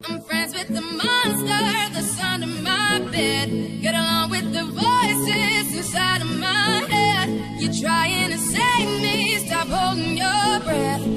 I'm friends with the monster that's under my bed. Get along with the voices inside of my head. You're trying to save me, stop holding your breath.